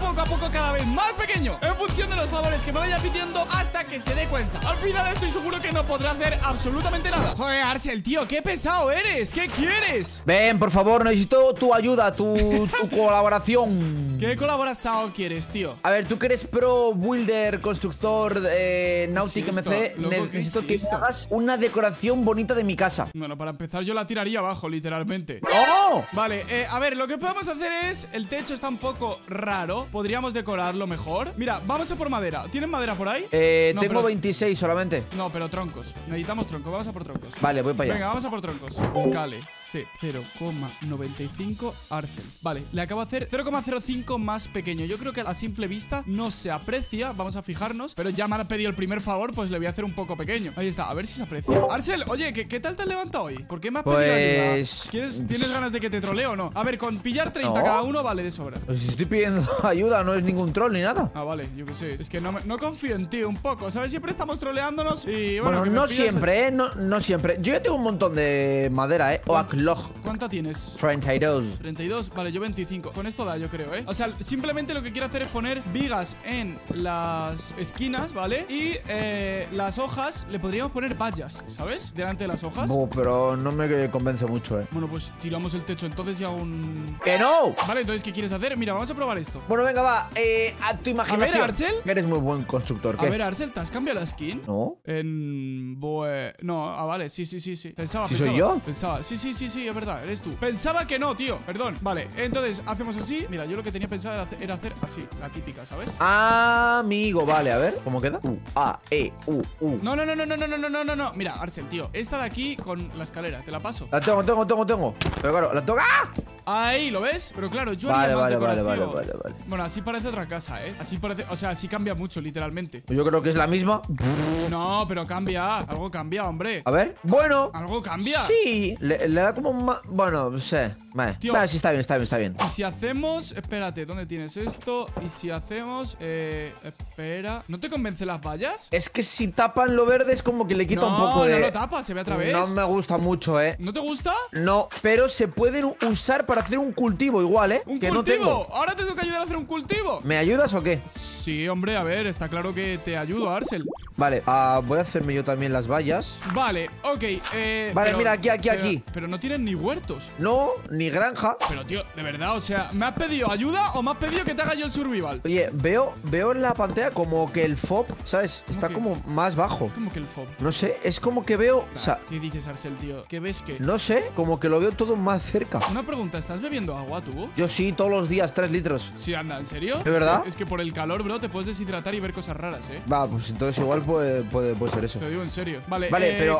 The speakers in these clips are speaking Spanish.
poco a poco cada vez más pequeño, en función de los favores que me vaya pidiendo, hasta que se dé cuenta. Al final estoy seguro que no podrá hacer absolutamente nada. Joder, Arcel, tío, qué pesado eres. ¿Qué quieres? Ven, por favor, necesito tu ayuda, tu colaboración. ¿Qué colaboración quieres, tío? A ver, tú que eres pro builder, constructor, Nautic MC, necesito que me hagas una decoración bonita de mi casa. Bueno, para empezar yo la tiraría abajo, literalmente. ¡Oh! Vale, a ver, lo que podemos hacer es... El techo está un poco raro. Podríamos decorarlo mejor. Mira, vamos a por madera. ¿Tienes madera por ahí? No, tengo 26 solamente. No, pero troncos. Necesitamos troncos, vamos a por troncos. Vale, voy para allá. Venga, vamos a por troncos. Scale, C, 0,95 Arcel. Vale, le acabo de hacer 0,05 más pequeño. Yo creo que a simple vista no se aprecia. Vamos a fijarnos. Pero ya me ha pedido el primer favor, pues le voy a hacer un poco pequeño. Ahí está, a ver si se aprecia. Arcel, oye, ¿qué tal te has levantado hoy? ¿Por qué me has pedido ayuda? ¿Tienes ganas de que te trolee o no? A ver, con pillar 30 cada uno vale de sobra. Pues si estoy pidiendo ayuda, no es ningún troll ni nada. Ah, vale, yo qué sé. Es que no confío en ti un poco, ¿sabes? Siempre estamos troleándonos y bueno, no siempre, no siempre. Yo ya tengo un montón de madera, Oaklog. ¿Cuánta tienes? 32. 32, vale, yo 25. Con esto da, yo creo, O sea, simplemente lo que quiero hacer es poner vigas en las esquinas, ¿vale? Y las hojas le podríamos poner vallas, ¿sabes? Delante de las hojas. Pero no me convence mucho, Bueno, pues tiramos el techo entonces y hago un... ¡Que no! Vale, entonces, ¿qué quieres hacer? Mira, vamos a probar esto. Bueno, venga, va, a tu imaginación. A ver, Arcel. Eres muy buen constructor, ¿qué? A ver, Arcel, ¿te has cambiado la skin? No. No, vale, sí. Pensaba. ¿Soy yo? Pensaba, sí, es verdad, eres tú. Pensaba que no, tío, perdón. Vale, entonces, hacemos así. Mira, yo lo que tenía pensado era hacer así, la típica, ¿sabes? Amigo, vale, a ver, ¿cómo queda? No. Mira, Arcel, tío, esta de aquí con la escalera, te la paso. La tengo. Pero claro, la tengo. ¡Ah! Ahí, ¿lo ves? Pero claro, yo haría más decoración. Vale. Bueno, así parece otra casa, Así parece, o sea, así cambia mucho, literalmente. Yo creo que es la misma. No, pero cambia, algo cambia, hombre. A ver, bueno. ¿Algo cambia? Sí, le da como más... Bueno, no sé. Vale, sí, está bien. Y si hacemos... Espérate, ¿dónde tienes esto? Y si hacemos... espera... ¿No te convence las vallas? Es que si tapan lo verde es como que le quita un poco de... No lo tapa, se ve a través. No me gusta mucho, ¿No te gusta? No, pero se pueden usar para hacer un cultivo igual, ¿Un que cultivo? No tengo. ¿Ahora te tengo que ayudar a hacer un cultivo? ¿Me ayudas o qué? Sí, hombre, a ver, está claro que te ayudo, Arcel. Vale, voy a hacerme yo también las vallas. Vale, ok, vale, mira, aquí. Pero no tienen ni huertos. No, ni granja. Pero, tío, de verdad, o sea, ¿me has pedido ayuda o me has pedido que te haga yo el survival? Oye, veo en la pantalla como que el FOB, ¿sabes? Está como más bajo. ¿Cómo que el FOB? No sé, es como que veo... Nah, o sea, ¿qué dices, Arcel, tío? ¿Qué ves qué? No sé, como que lo veo todo más cerca. Una pregunta, ¿estás bebiendo agua tú? Yo sí, todos los días, 3 litros. Sí, anda, ¿en serio? ¿De verdad? Es que por el calor, bro, te puedes deshidratar y ver cosas raras, Va, pues entonces igual puede ser eso. Te lo digo en serio. Vale, pero,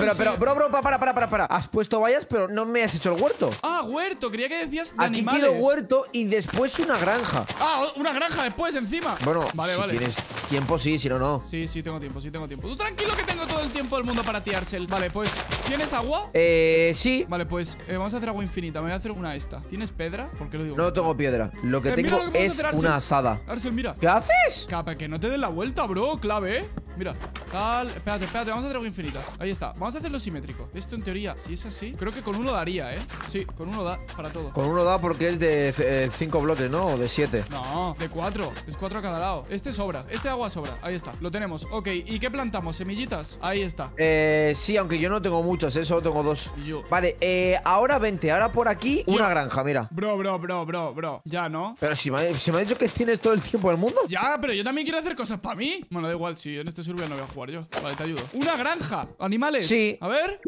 bro, para. Has puesto vallas, pero no me has hecho el huerto. Ah, huerto, creía que decías de Aquí animales. quiero huerto y después una granja. Ah, una granja después, encima. Bueno, vale. Si tienes tiempo, sí, si no, no. Sí, tengo tiempo. Tú tranquilo que tengo todo el tiempo del mundo para ti, Arcel. Vale, pues, ¿tienes agua? Sí. Vale, pues, vamos a hacer agua infinita. Me voy a hacer una esta. ¿Tienes pedra? ¿Por qué lo digo? No tengo piedra. Lo que tengo es una asada. Arcel, mira. ¿Qué haces? Capa, que no te des la vuelta, bro. Clave, Mira, espérate, vamos a hacer agua infinita. Ahí está, vamos a hacerlo simétrico. Esto en teoría, si es así, creo que con uno daría, Sí, con uno da para todo. Con uno da porque es de 5 bloques, ¿no? O de 7. No, de 4. Es 4 a cada lado. Este sobra, este agua sobra. Ahí está, lo tenemos. Ok, ¿y qué plantamos? ¿Semillitas? Ahí está. Sí, aunque yo no tengo muchas, solo tengo 2. Y yo. Vale, ahora vente, ahora por aquí una granja, mira. Bro. Ya, ¿no? Pero si me ha dicho que tienes todo el tiempo del mundo. Ya, pero yo también quiero hacer cosas para mí. Bueno, da igual, si en este survival no voy a jugar yo. Vale, te ayudo. Una granja, animales. Sí. A ver.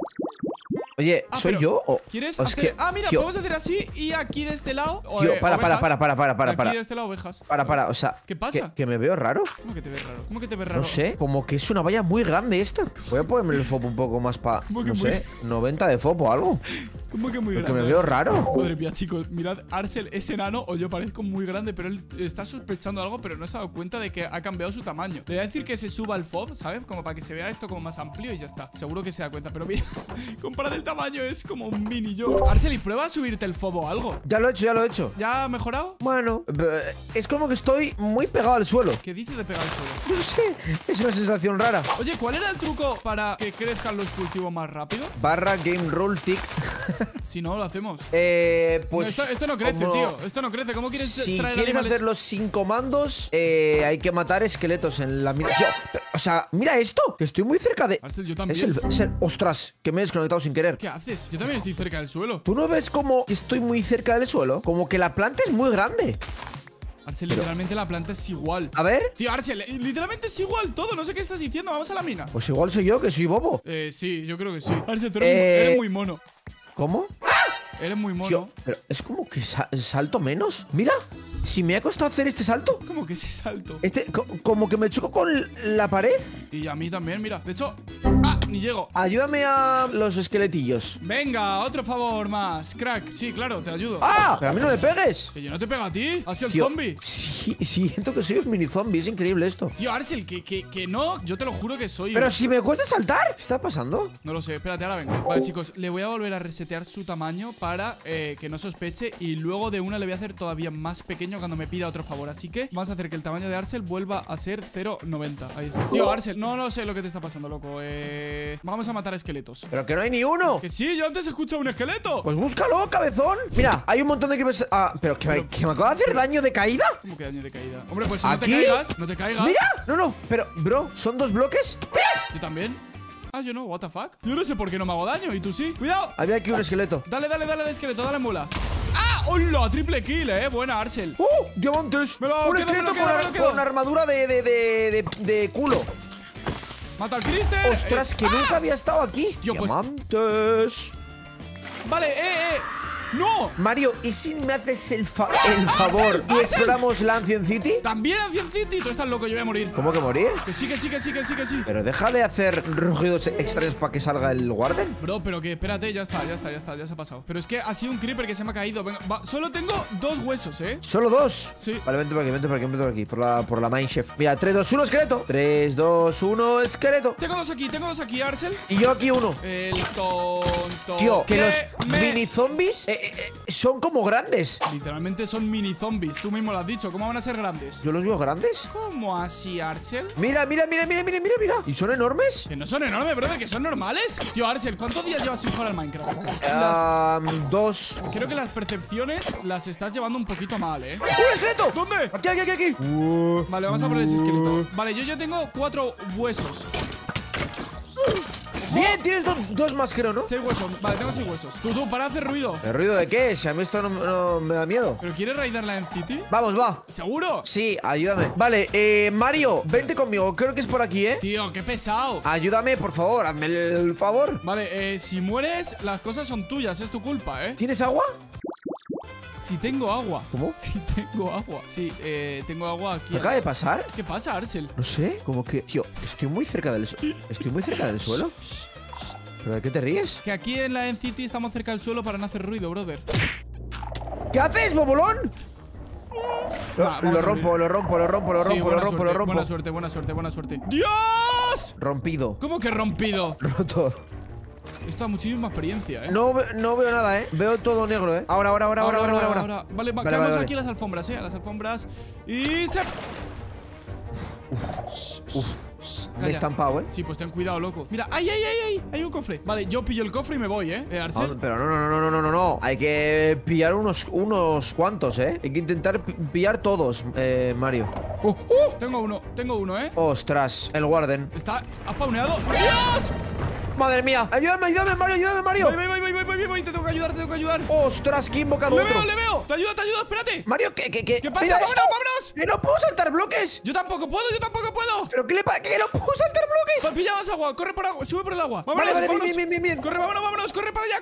Oye, ¿soy yo o...? ¿Quieres o es hacer...? que, mira, tío, podemos hacer así y aquí de este lado... Tío, para. Aquí de este lado ovejas. Para, o sea... ¿Qué pasa? ¿Que me veo raro? ¿Cómo que te ves raro? ¿Cómo que te ves raro? No sé, como que es una valla muy grande esta. Voy a ponerme el fopo un poco más para... No sé, 90 de fopo o algo. ¿Cómo que muy grande? Porque me veo raro. Madre mía, chicos, mirad, Arcel es enano o yo parezco muy grande, pero él está sospechando algo, pero no se ha dado cuenta de que ha cambiado su tamaño. Le voy a decir que se suba el FOB, ¿sabes? Como para que se vea esto como más amplio y ya está. Seguro que se da cuenta, pero mira, comparad el tamaño es como un mini yo. Arceli, prueba a subirte el fobo o algo. Ya lo he hecho, ya lo he hecho. ¿Ya ha mejorado? Bueno, es como que estoy muy pegado al suelo. ¿Qué dices de pegar el suelo? No sé, es una sensación rara. Oye, ¿cuál era el truco para que crezcan los cultivos más rápido? Barra game roll tick. Si no, lo hacemos. Pues no, esto no crece, tío. Esto no crece. ¿Cómo quieres si traer quieres animales? hacerlo sin comandos, hay que matar esqueletos en la mina. O sea, mira esto, que estoy muy cerca de... Arcel, yo también. Ostras, que me he desconectado sin querer. ¿Qué haces? Yo también estoy cerca del suelo. ¿Tú no ves como que estoy muy cerca del suelo? Como que la planta es muy grande. Arcel, literalmente la planta es igual. A ver. Tío, Arcel, literalmente es igual todo. No sé qué estás diciendo. Vamos a la mina. Pues igual soy yo, que soy bobo. Sí, yo creo que sí. Arcel, tú eres muy mono. ¿Cómo? Eres muy mono. Tío, pero es como que salto menos. Mira, si me ha costado hacer este salto. ¿Cómo que ese salto? Como que me choco con la pared. Y a mí también, mira. De hecho, ni llego. Ayúdame a los esqueletillos. Venga, otro favor más. Crack, sí, claro, te ayudo. ¡Ah! Pero a mí no me pegues. Que yo no te pego a ti. ¿Has sido el Tío, zombie? Sí, siento que soy un mini zombie. Es increíble esto. Tío, Arcel, que no. Yo te lo juro que soy. Pero si me cuesta saltar. ¿Qué está pasando? No lo sé, espérate, ahora vengo. Vale, chicos, le voy a volver a resetear su tamaño para que no sospeche. Y luego de una le voy a hacer todavía más pequeño cuando me pida otro favor. Así que vamos a hacer que el tamaño de Arcel vuelva a ser 0,90. Ahí está. Tío, Arcel, no sé lo que te está pasando, loco. Vamos a matar esqueletos. Pero que no hay ni uno. Que sí, yo antes he escuchado un esqueleto. Pues búscalo, cabezón. Mira, hay un montón de creepers. Pero que me acaba de hacer daño de caída. ¿Cómo que daño de caída? Hombre, pues ¿Aquí? no te caigas. Mira, no, pero, bro, ¿son 2 bloques? Yo también. Yo no, what the fuck. Yo no sé por qué no me hago daño, y tú sí. ¡Cuidado! Había aquí un esqueleto. Dale al esqueleto, dale mola. ¡Hola! Triple kill, buena, Arcel. ¡Diamantes! Un esqueleto con armadura de culo. ¡Mata al Crister! ¡Ostras, que nunca había estado aquí! Tío, pues... ¡Diamantes! Vale, ¡no! Mario, ¿y si me haces el favor y exploramos la Ancient City? También Ancient City. Tú estás loco, yo voy a morir. ¿Cómo que morir? Que sí. Pero deja de hacer rugidos extraños para que salga el Warden. Bro, pero que espérate, ya está, ya se ha pasado. Pero es que ha sido un creeper que se me ha caído. Venga, solo tengo 2 huesos, ¿Solo 2? Sí. Vale, vente por aquí. Por la Mineshaft. Mira, 3, 2, 1, esqueleto. 3, 2, 1, esqueleto. Tengo dos aquí, Arcel. Y yo aquí uno. El tonto. Tío, que los mini zombies son como grandes. Literalmente son mini zombies. Tú mismo lo has dicho. ¿Cómo van a ser grandes? ¿Yo los veo grandes? ¿Cómo así, Arcel? Mira. ¿Y son enormes? Que no son enormes, brother, que son normales. Tío, Arcel, ¿cuántos días llevas sin jugar al Minecraft? 2. Creo que las percepciones las estás llevando un poquito mal, ¡Un esqueleto! ¿Dónde? Aquí. Vale, vamos a poner ese esqueleto. Vale, yo ya tengo 4 huesos. Bien, tienes 2 más, creo, ¿no? 6 huesos. Vale, tengo 6 huesos. Tú, para hacer ruido. ¿El ruido de qué? Si a mí esto no me da miedo. ¿Pero quieres raidarla en City? Vamos, va. ¿Seguro? Sí, ayúdame. Vale, Mario, vente conmigo. Creo que es por aquí, Tío, qué pesado. Ayúdame, por favor. Hazme el favor. Vale, si mueres, las cosas son tuyas. Es tu culpa, ¿Tienes agua? Si tengo agua. ¿Cómo? Si tengo agua. Sí, tengo agua aquí. ¿Qué acaba de pasar? ¿Qué pasa, Arcel? No sé, como que... Tío, estoy muy cerca del suelo. ¿Pero de qué te ríes? Que aquí en la City estamos cerca del suelo para no hacer ruido, brother. ¿Qué haces, bobolón? Lo rompo. Buena suerte. ¡Dios! Rompido. ¿Cómo que rompido? Roto. Esto da muchísima experiencia, No veo nada, Veo todo negro, Ahora. Vale, quedamos aquí a las alfombras, a las alfombras. Y se... Me he estampado, Sí, pues ten cuidado, loco. Mira, ¡ay! Hay un cofre. Vale, yo pillo el cofre y me voy, Arcel. Pero no. Hay que pillar unos cuantos, Hay que intentar pillar todos, Mario. Tengo uno, Ostras, el Warden. ¿Ha spawneado? ¡Dios! ¡Madre mía! ¡Ayúdame, Mario! Voy, te tengo que ayudar. ¡Ostras, que he invocado otro! Le veo. Te ayudo, espérate. Mario, ¿qué pasa? Mira ¡Vámonos! ¡Que no puedo saltar bloques! Yo tampoco puedo. ¿Pero qué le pasa? ¡Que no puedo saltar bloques! Pues pilla más agua, corre por agua, sube por el agua. Vale, bien. Corre, vámonos, corre para allá.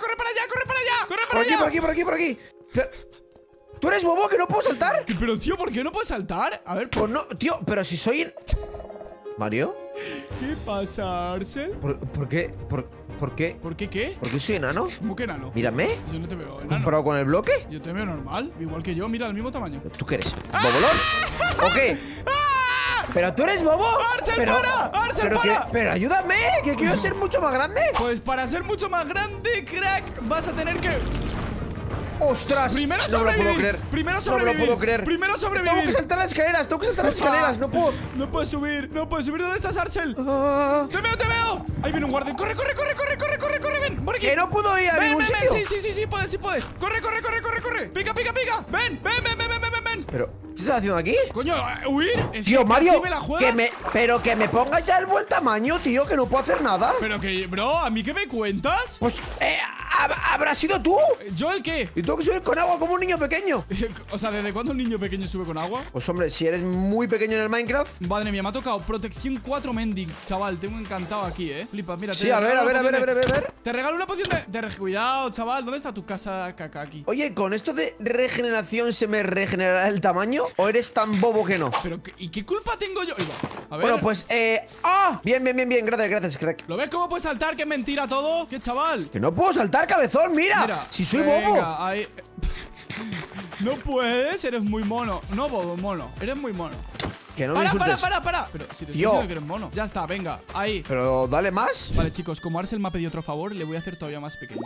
Por aquí. ¿Tú eres bobo que no puedo saltar? Pero, tío, ¿por qué no puedes saltar? A ver, pues no, tío, pero si soy... ¿Mario? ¿Qué pasa, Arcel? ¿Por qué? ¿Por qué? ¿Por qué qué? ¿Por qué soy enano? ¿Cómo que enano? Mírame. Yo no te veo enano. ¿Comparado con el bloque? Yo te veo normal, igual que yo, mira, el mismo tamaño. ¿Tú qué eres? ¿Bobolón? ¿O qué? ¿Pero tú eres bobo? ¡Arcel, pero, para! ¡Arcel, para! Pero ayúdame, que quiero ser mucho más grande. Pues para ser mucho más grande, crack, vas a tener que... ¡Ostras! Primero no me lo puedo sobrevivir. creer. Primero sobrevivir. No me lo puedo creer. Primero sobrevivir. Tengo que saltar las escaleras, no puedo. No puedes subir, no puedes subir. ¿Dónde estás, Arcel? Ah, ¡Te veo, te veo! Ahí viene un guardia. ¡Corre, corre, corre, corre, corre, corre, corre! ¡Ven! ¡Por aquí! que no puedo ir a ven, ningún ven, sitio. ven. Sí, puedes, sí puedes. ¡Corre, corre, corre, corre, corre! ¡Pica, pica, pica! ¡Ven, ven, ven, ven, ven, ven, ven! Pero, ¿qué estás haciendo aquí? Coño, ¿huir? Es Tío, que Mario, casi me la juegas. pero que me pongas ya el buen tamaño, tío, que no puedo hacer nada. Pero que, bro, ¿a mí qué me cuentas? Pues, ¿habrás sido tú? ¿Yo el qué? Y tengo que subir con agua como un niño pequeño. O sea, ¿desde cuándo un niño pequeño sube con agua? Pues hombre, si eres muy pequeño en el Minecraft. Madre mía, me ha tocado protección 4 mending, chaval. Tengo encantado aquí, Flipa, mira. Sí, a ver. Te regalo una poción de cuidado, chaval. ¿Dónde está tu casa caca aquí? Oye, ¿con esto de regeneración se me regenerará el tamaño? ¿O eres tan bobo que no? Pero, ¿y qué culpa tengo yo? Ahí va. A ver. Bueno, pues, ¡ah! Bien, gracias, crack. ¿Lo ves cómo puedes saltar? ¡Qué mentira todo! ¡Qué chaval! Que no puedo saltar, cabezón, mira. Si soy bobo. Ahí. No puedes, eres muy mono. No bobo, mono. Eres muy mono. Que no me insultes. Para. Pero si te estoy diciendo que eres mono. Ya está, venga, ahí. Pero dale más. Vale, chicos, como Arcel me ha pedido otro favor, le voy a hacer todavía más pequeño.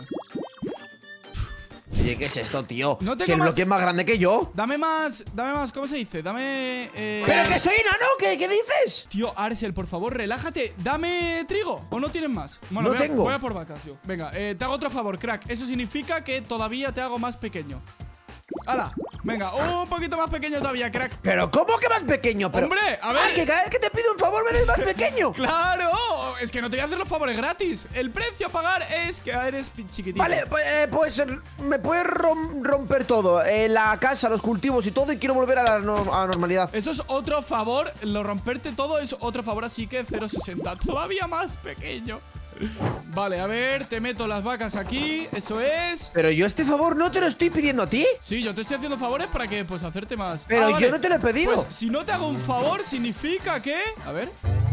Oye, ¿qué es esto, tío? No tengo que el bloque es más grande que yo. Dame más, ¿cómo se dice? Dame… ¡Pero que soy enano! ¿Qué dices? Tío, Arcel, por favor, relájate. Dame trigo. ¿O no tienes más? Bueno, no tengo. Voy a por vacas yo. Venga, te hago otro favor, crack. Eso significa que todavía te hago más pequeño. ¡Hala! Venga, un poquito más pequeño todavía, crack. ¿Pero cómo que más pequeño? Pero, ¡hombre! A ver… que cada vez que te pido un favor me des más pequeño. ¡Claro! Es que no te voy a hacer los favores gratis. El precio a pagar es que eres chiquitito. Vale, pues me puedes romper todo. La casa, los cultivos y todo. Y quiero volver a la normalidad. Eso es otro favor. Lo romperte todo es otro favor, así que 0,60. Todavía más pequeño. Vale, a ver, te meto las vacas aquí. Eso es. Pero yo este favor no te lo estoy pidiendo a ti. Sí, yo te estoy haciendo favores para que, pues, hacerte más. Pero vale. yo no te lo he pedido. Pues si no te hago un favor, significa que… A ver.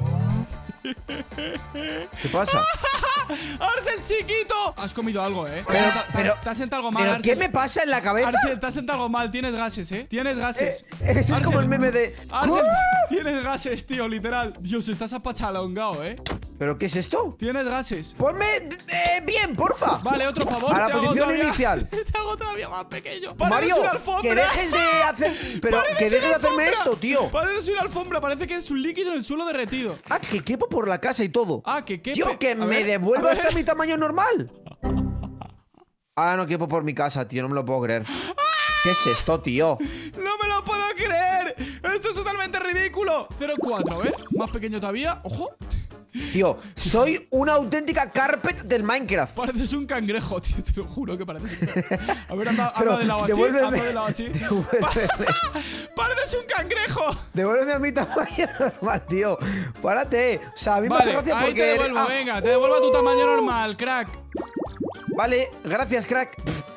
¿Qué pasa? ¡Arcel, chiquito! Has comido algo, Pero te has sentado algo mal, ¿pero Arcel. qué me pasa en la cabeza? Arcel, te has sentado algo mal. Tienes gases, Tienes gases. Esto es como el meme de… Arcel, tienes gases, tío, literal. Dios, estás apachalongado, ¿Pero qué es esto? Tienes gases. Ponme bien, porfa. Vale, otro favor. A la posición inicial. Te hago todavía más pequeño. Mario, una alfombra. que dejes de hacer… Pero que dejes de hacerme esto, tío. Parece una alfombra. Parece que es un líquido en el suelo derretido. Ah, que quepo por la casa y todo. Ah, que quepo. Tío, que me devuelvas a mi tamaño normal. Ah, no quepo por mi casa, tío. No me lo puedo creer. ¿Qué es esto, tío? ¡No me lo puedo creer! ¡Esto es totalmente ridículo! 0,4, Más pequeño todavía. ¡Ojo! Tío, soy una auténtica carpet del Minecraft. Pareces un cangrejo, tío. Te lo juro que pareces un cangrejo. A ver, anda de lado así. Devuélveme. Anda de lado así. ¡Pareces un cangrejo! Devuélveme a mi tamaño normal, tío. Párate. O sea, a mí me hace gracia ahí porque… te devuelvo, venga. Te devuelvo a tu tamaño normal, crack. Vale, gracias, crack.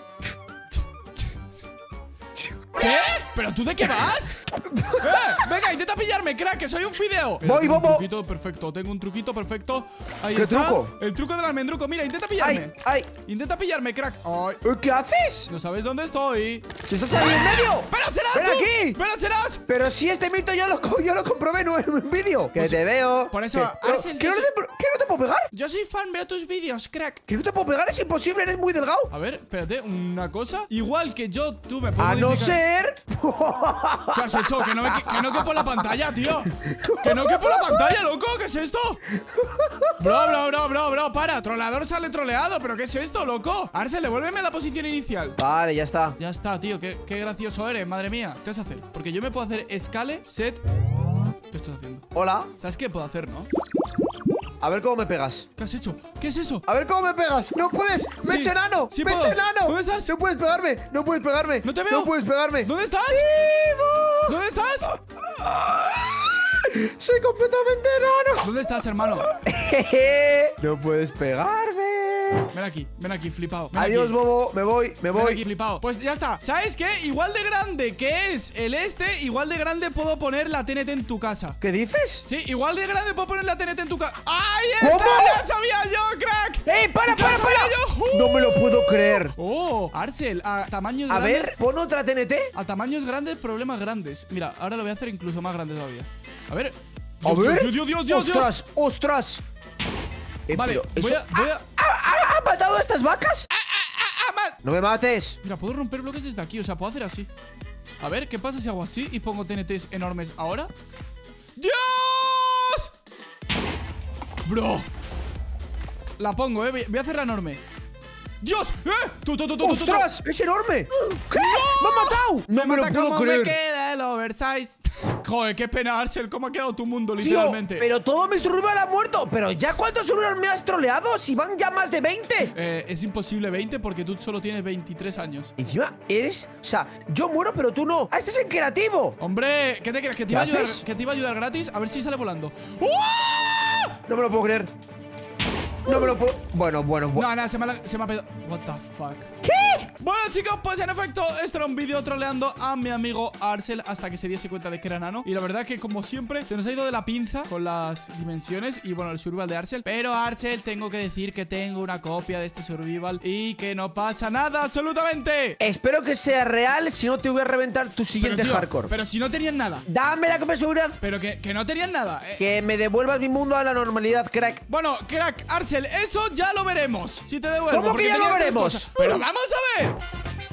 ¿Qué? ¿Pero tú de qué vas? Venga, intenta pillarme, crack, que soy un fideo. Voy, bobo. Un truquito perfecto, tengo un truquito perfecto. Ahí ¿Qué está. truco? El truco del almendruco. Mira, intenta pillarme. ¡Ay! Intenta pillarme, crack. Ay. ¿Qué haces? No sabes dónde estoy. ¿Tú estás ahí en medio? ¡Pero serás ¡Ven tú! aquí! ¡Pero serás! Pero si este mito yo lo comprobé en un vídeo. Que Pues, te veo. por eso, ¿Qué? Arcel, ¿Que yo no te puedo pegar? Yo soy fan, veo tus vídeos, crack. Que no te puedo pegar, es imposible, eres muy delgado. A ver, espérate, una cosa. Igual que yo, tú me puedo A no modificar. ser… ¿Qué has hecho? Que no quepo en la pantalla, tío. Que no quepo en la pantalla, loco. ¿Qué es esto? Bro, para. Troleador sale troleado. ¿Pero qué es esto, loco? Arcel, devuélveme a la posición inicial. Vale, ya está. Ya está, tío. Qué gracioso eres, madre mía. ¿Qué vas a hacer? Porque yo me puedo hacer escale, set. ¿Qué estás haciendo? Hola. ¿Sabes qué puedo hacer, no? A ver cómo me pegas. ¿Qué has hecho? ¿Qué es eso? A ver cómo me pegas. ¡No puedes! ¡Me he Sí, hecho enano! sí ¡Me he puedo. hecho enano! ¿Dónde estás? ¡No puedes pegarme! ¡No puedes pegarme! ¡No te veo! ¡No puedes pegarme! ¿Dónde estás? ¡Vivo! ¿Dónde estás? ¡Soy completamente enano! ¿Dónde estás, hermano? ¡No puedes pegarme! Ven aquí, flipado. Adiós, bobo, me voy. Ven aquí, flipado. Pues ya está. ¿Sabes qué? Igual de grande que es el igual de grande puedo poner la TNT en tu casa. ¿Qué dices? Sí, igual de grande puedo poner la TNT en tu casa. ¡Ahí está! ¿Cómo? ¡Ya sabía yo, crack! ¡Para! Yo. No me lo puedo creer. Oh, Arcel, a tamaños grandes. A ver, pon otra TNT. A tamaños grandes, problemas grandes. Mira, ahora lo voy a hacer incluso más grande todavía. A ver. Dios. ¡Ostras! Vale, voy a... ¿Ha matado a estas vacas? ¡No me mates! Mira, puedo romper bloques desde aquí. O sea, puedo hacer así. A ver, ¿qué pasa si hago así y pongo TNTs enormes ahora? ¡Dios! Bro. La pongo, voy a hacerla enorme. ¡Dios! ¡Ostras! ¡Es enorme! ¿Qué? ¡Me ha matado! No me lo puedo creer. Me queda el oversize. Joder, qué pena, Arcel. ¿Cómo ha quedado tu mundo, literalmente? Tío, pero todo mi survival ha muerto. Pero ya, ¿cuántos survivals me has troleado? Si van ya más de 20. Es imposible 20 porque tú solo tienes 23 años. Encima eres... O sea, yo muero, pero tú no. ¡Ah, este es en creativo! Hombre, ¿qué te crees? ¿Que te iba a ayudar gratis? A ver si sale volando. No me lo puedo creer. No me lo puedo... Bueno. No, se me ha pedido. What the fuck. ¿Qué? Bueno, chicos, pues en efecto, esto era un vídeo troleando a mi amigo Arcel hasta que se diese cuenta de que era nano. Y la verdad que, como siempre, se nos ha ido de la pinza con las dimensiones y, bueno, el survival de Arcel. Pero, Arcel, tengo que decir que tengo una copia de este survival y que no pasa nada, absolutamente. Espero que sea real, si no te voy a reventar tu siguiente hardcore. Pero si no tenían nada. Dame la copia de seguridad. Pero que no tenían nada. Que me devuelvas mi mundo a la normalidad, crack. Bueno, crack, Arcel, eso ya lo veremos. Si te devuelvo. ¿Cómo que ya lo veremos? Pero vamos a ver.